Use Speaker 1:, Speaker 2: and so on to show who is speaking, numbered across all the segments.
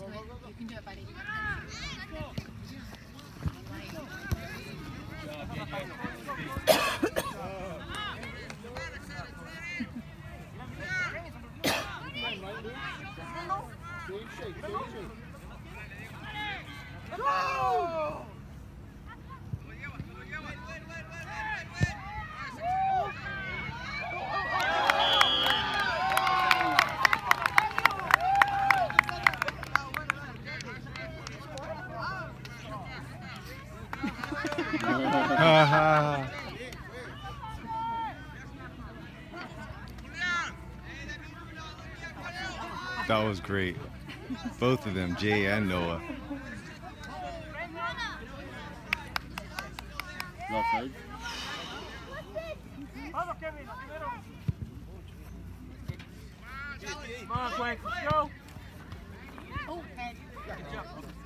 Speaker 1: You can do it, buddy.
Speaker 2: Go!
Speaker 3: That was great. Both of them, Jay and Noah.
Speaker 4: Offside.
Speaker 2: Come on, Quake, let's go.
Speaker 1: Oh, head.
Speaker 2: Good job.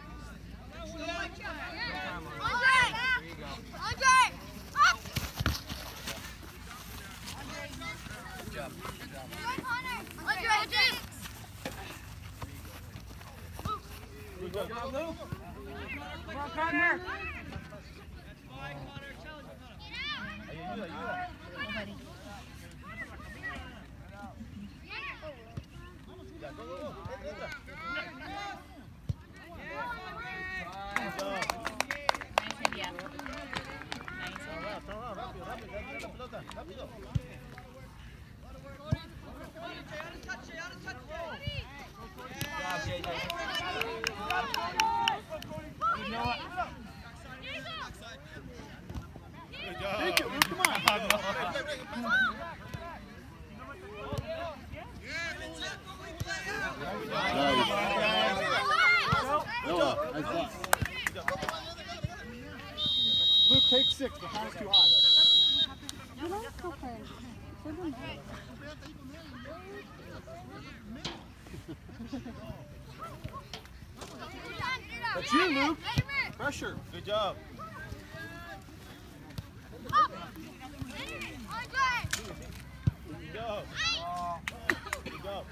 Speaker 2: Good job, Lou. Come on, Connor.
Speaker 4: Take it, Lou, come on. Noah, nice block. Luke, take 6. The hand's too high. That's you, Luke. Pressure.
Speaker 2: Good job. Good job. Good job.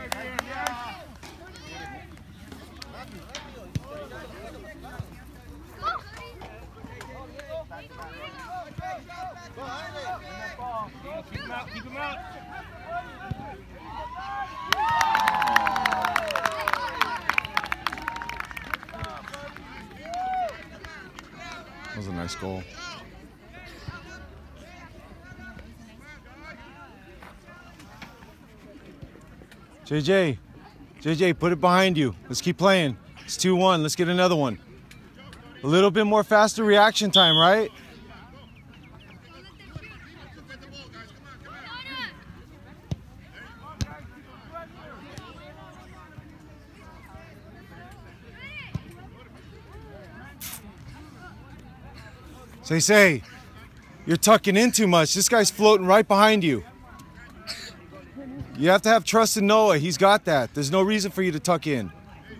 Speaker 2: Keep him out, keep him out.
Speaker 3: That was a nice goal. JJ, put it behind you. Let's keep playing. It's 2-1. Let's get another one. A little bit more faster reaction time, right? Say, you're tucking in too much. This guy's floating right behind you. You have to have trust in Noah. He's got that. There's no reason for you to tuck in.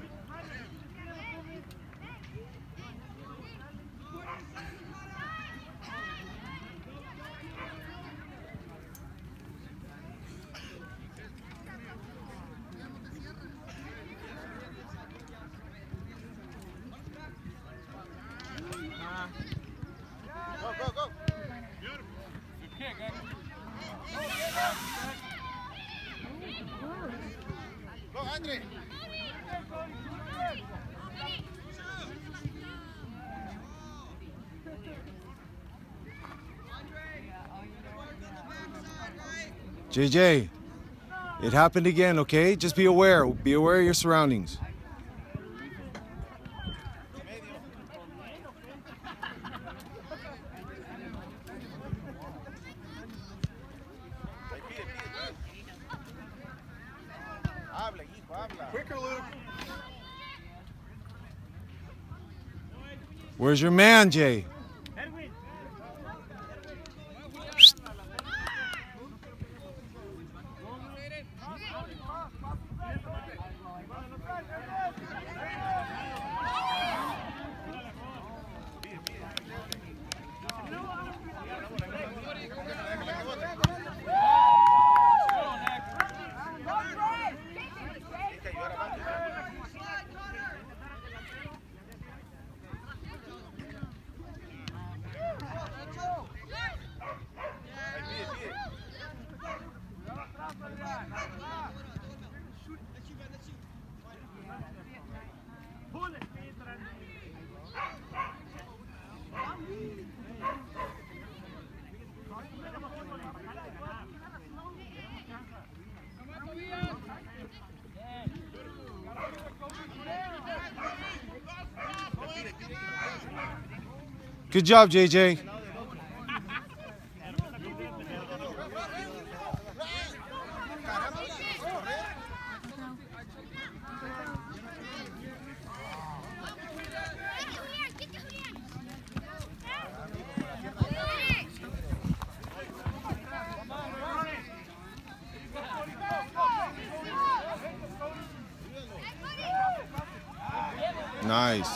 Speaker 2: Go. Beautiful. Good kick, Go, Andre.
Speaker 3: JJ, it happened again, okay? Just be aware. Be aware of your surroundings.
Speaker 2: Quicker, Luke.
Speaker 3: Where's your man, Jay? Good job, JJ. Nice.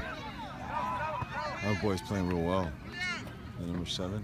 Speaker 3: Our boy's playing real well. The number 7.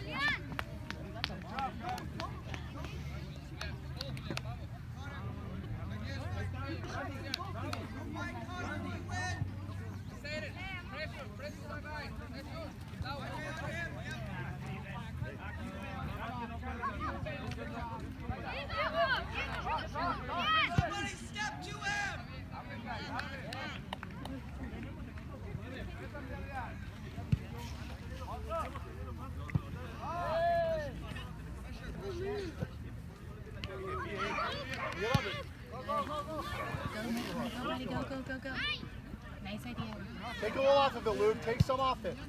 Speaker 1: Go. Nice idea.
Speaker 4: Take a little off of it, Luke. Take some off it.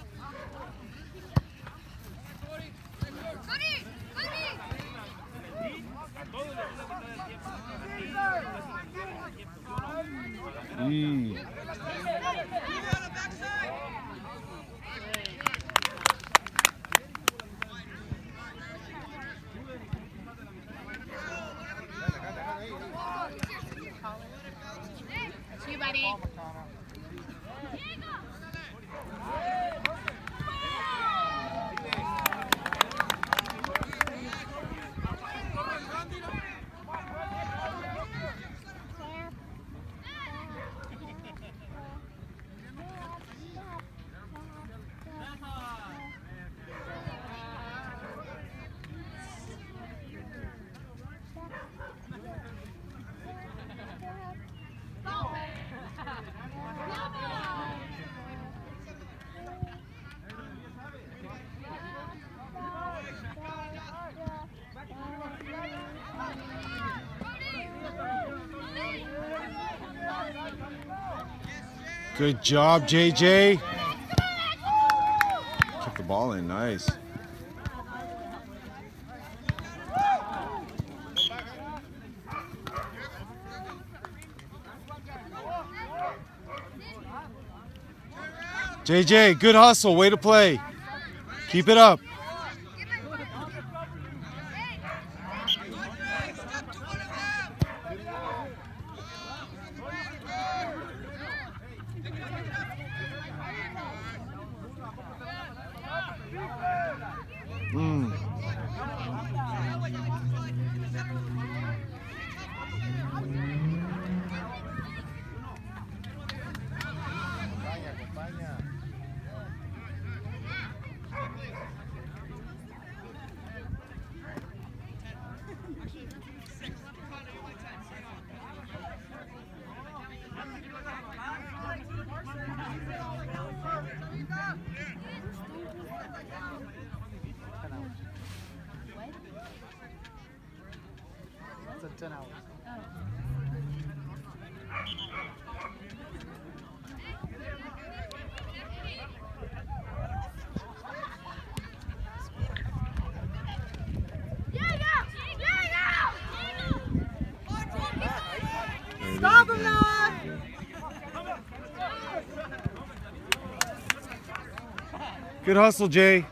Speaker 1: That's you, buddy.
Speaker 3: Good job, JJ. Kept the ball in, nice. JJ, good hustle, way to play. Keep it up.
Speaker 4: It's 10 hours.
Speaker 1: Stop him, Noah!
Speaker 3: Good hustle, Jay.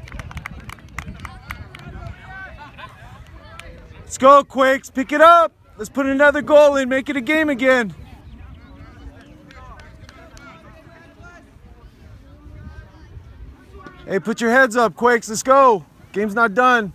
Speaker 3: Let's go, Quakes. Pick it up. Let's put another goal in, make it a game again. Hey, put your heads up, Quakes, let's go. Game's not done.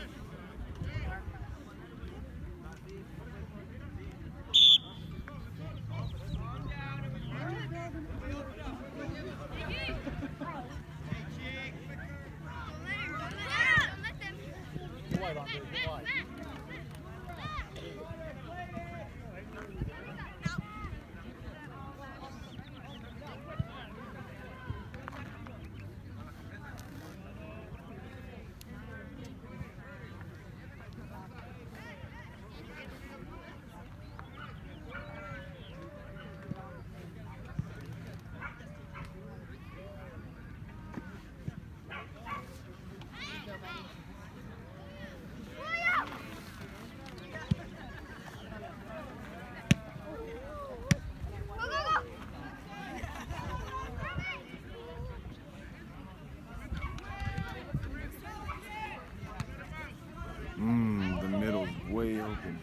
Speaker 3: The middle's way open.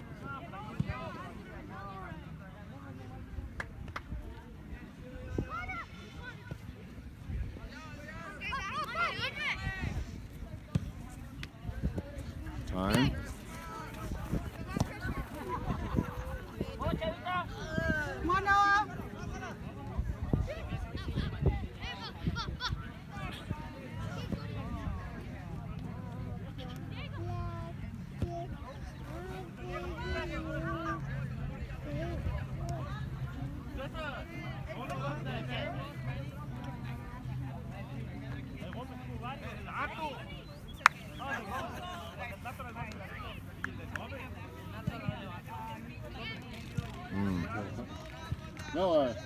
Speaker 3: Time.
Speaker 1: Come on, Noah.
Speaker 4: Noah.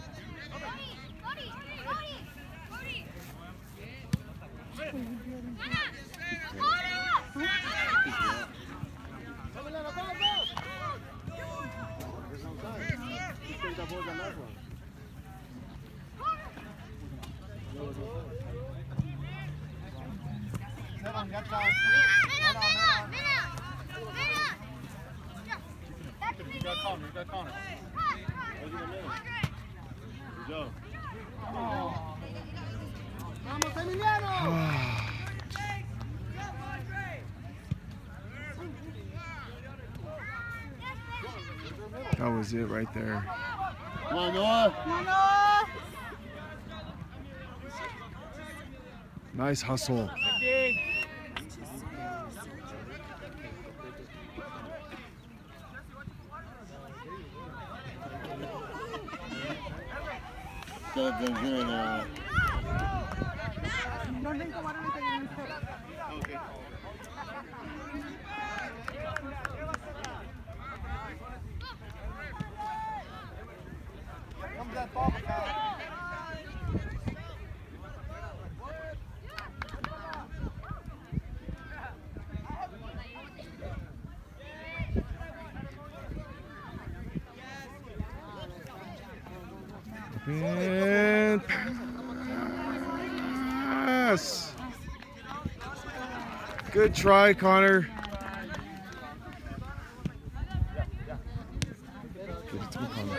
Speaker 2: Vamos, Emiliano!
Speaker 3: That was it right there.
Speaker 4: Come on, Noah.
Speaker 1: Come on, Noah.
Speaker 3: Nice hustle.
Speaker 4: Good now.
Speaker 2: Comes that ball back.
Speaker 3: And pass. Good try, Connor. Give it to me, Connor.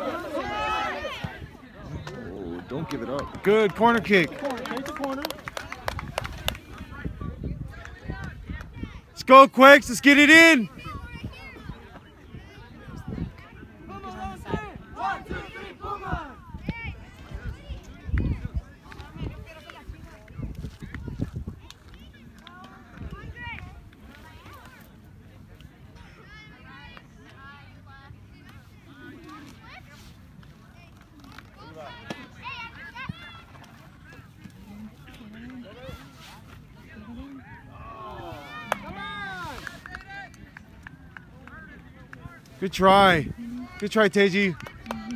Speaker 3: Oh, don't give it up. Good corner kick.
Speaker 4: Take the corner.
Speaker 3: Let's go, Quakes. Let's get it in. Good try. Good try, Teji.
Speaker 2: Good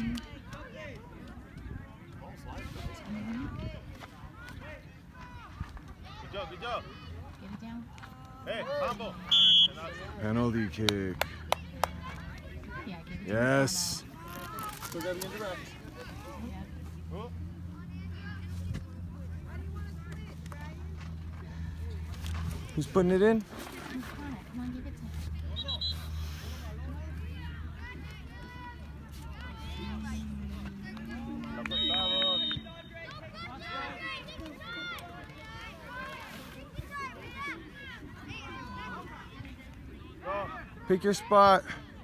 Speaker 2: job, good job.
Speaker 1: Get it down.
Speaker 2: Hey, combo.
Speaker 3: Penalty kick.
Speaker 1: Yeah, get it
Speaker 3: Yes.
Speaker 4: Still got to indirect.
Speaker 1: down.
Speaker 3: Who's putting it in?
Speaker 1: Come on, give it to him.
Speaker 3: Pick your spot.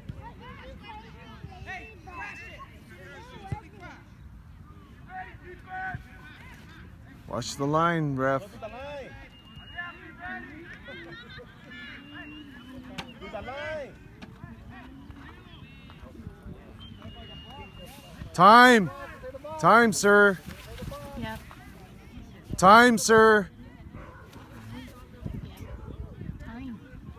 Speaker 3: Watch the line, ref.
Speaker 2: Look at the line. Look at the line.
Speaker 3: Time. Time, sir.
Speaker 1: Yep.
Speaker 3: Time, sir.
Speaker 1: Time.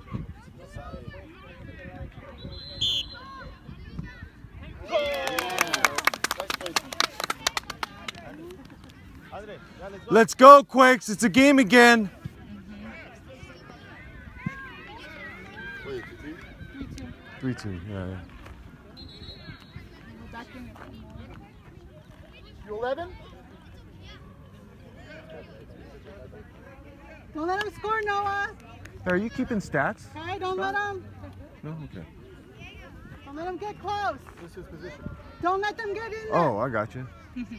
Speaker 2: Andre, yeah, let's go.
Speaker 3: Let's go, Quakes. It's a game again.
Speaker 4: Wait,
Speaker 1: 3-2.
Speaker 3: 3-2. Yeah, yeah.
Speaker 1: We'll back in it.
Speaker 2: You 11?
Speaker 5: Don't let him score, Noah.
Speaker 3: Are you keeping stats?
Speaker 5: Okay, don't let him.
Speaker 3: No? Okay.
Speaker 5: Don't let him get close.
Speaker 2: What's his position?
Speaker 5: Don't let them get in there.
Speaker 3: Oh, I got you.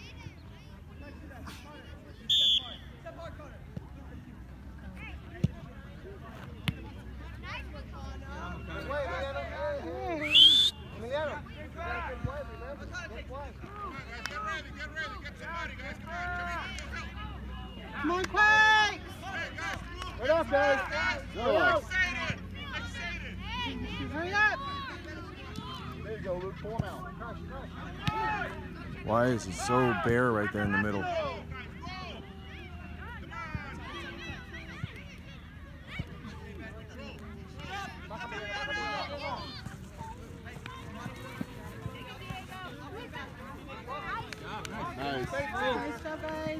Speaker 5: Come on, Quakes.
Speaker 2: Right off, guys. Right out.
Speaker 5: Hurry up.
Speaker 2: There you go, Luke. Pull him out.
Speaker 3: Why is he so bare right there in the middle?
Speaker 4: Nice.
Speaker 5: Nice job, guys.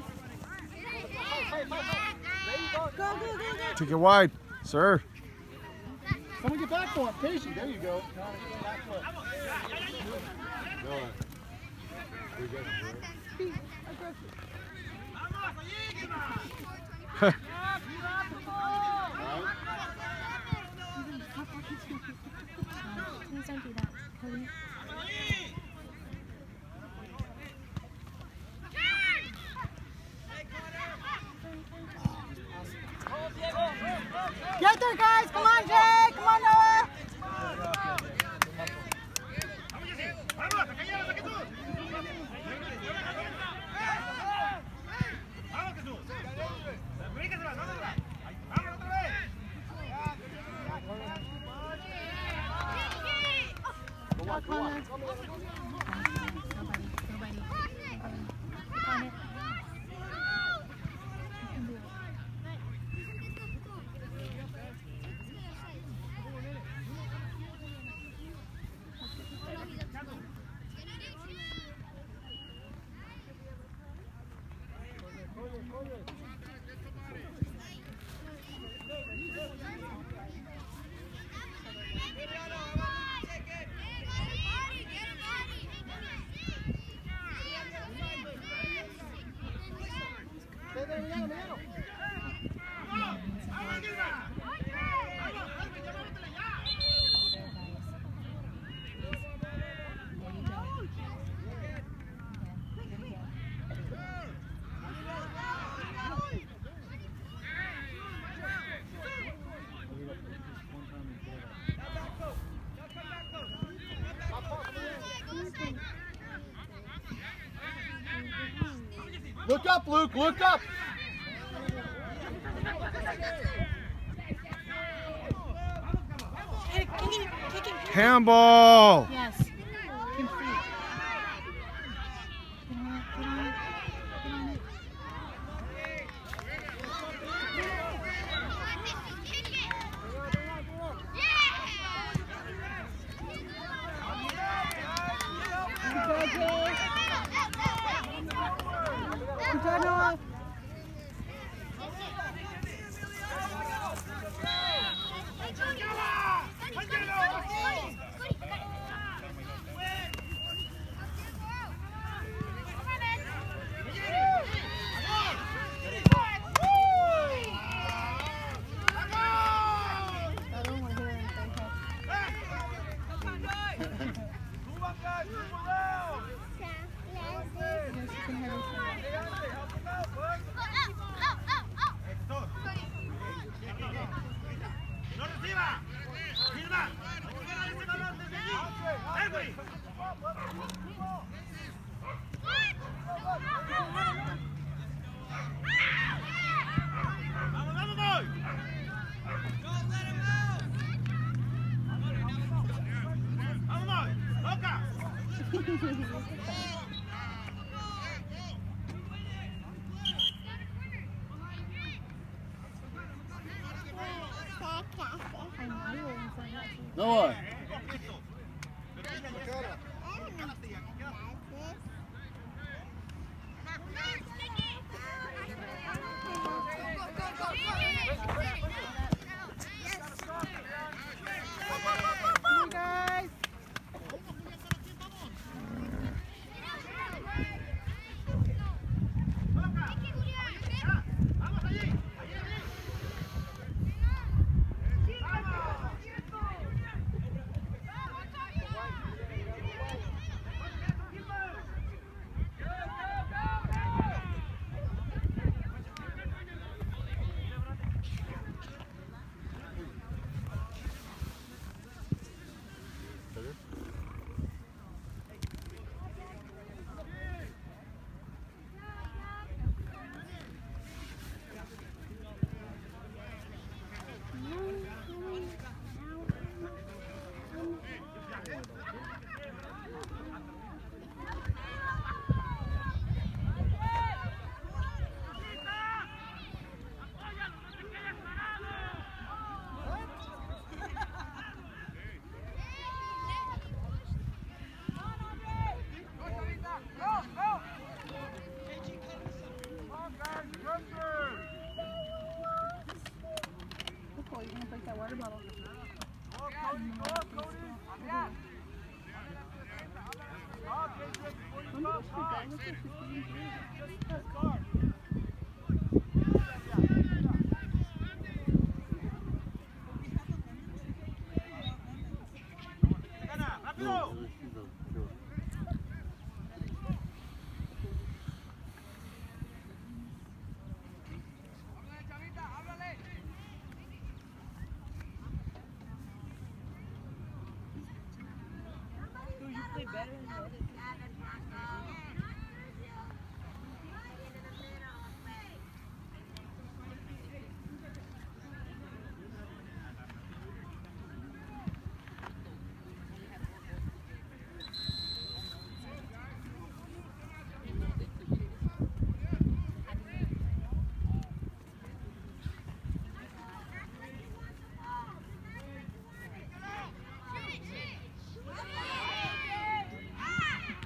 Speaker 5: Go, go, go, go.
Speaker 3: Take it wide, sir.
Speaker 2: Someone get back for him. Casey, there you go. Back foot.
Speaker 4: Noah. We got
Speaker 5: Be aggressive.
Speaker 1: Please don't do that. Please.
Speaker 5: Get there, guys. Come on, Jay. Come on, Noah.
Speaker 1: Nobody. Nobody. On it. You can do it.
Speaker 2: Look up, Luke. Look up.
Speaker 3: Handball.
Speaker 1: Yes. Complete. Get on it. Get on it. Get on it.
Speaker 5: Good job, Jay. Good job, Noah. I don't want to hear anything. Yes, you can hear this.
Speaker 2: ¡No reciba! ¡Firma! Noah.
Speaker 5: You're gonna break that water bottle.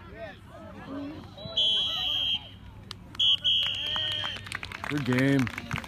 Speaker 3: Good game.